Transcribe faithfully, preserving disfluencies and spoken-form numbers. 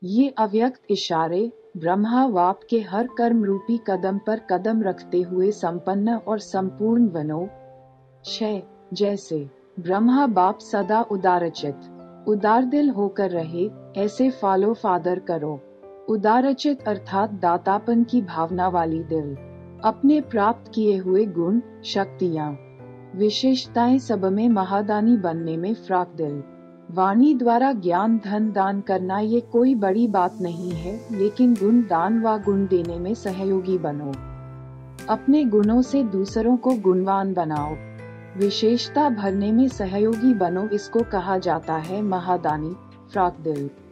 ये अव्यक्त इशारे ब्रह्मा बाप के हर कर्म रूपी कदम पर कदम रखते हुए संपन्न और संपूर्ण बनो। छह, जैसे ब्रह्मा बाप सदा उदारचित, उदार दिल होकर रहे, ऐसे फॉलो फादर करो। उदारचित अर्थात दातापन की भावना वाली दिल, अपने प्राप्त किए हुए गुण, शक्तियाँ, विशेषताएं सब में महादानी बनने में फ्राक दिल। वाणी द्वारा ज्ञान धन दान करना ये कोई बड़ी बात नहीं है, लेकिन गुण दान व गुण देने में सहयोगी बनो। अपने गुणों से दूसरों को गुणवान बनाओ, विशेषता भरने में सहयोगी बनो। इसको कहा जाता है महादानी, फ्राक दिल।